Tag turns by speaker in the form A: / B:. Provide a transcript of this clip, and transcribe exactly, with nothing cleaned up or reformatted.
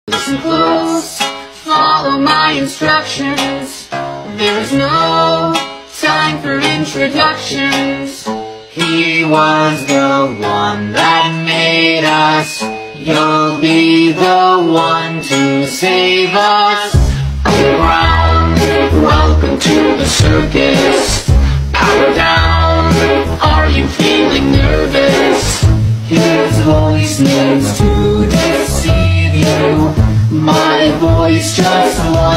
A: Listen close, follow my instructions. There is no time for introductions. He was the one that made us. You'll be the one to save us. Around, welcome to the circus. Power down, are you feeling nervous? His voice needs to deceive you. My voice just wants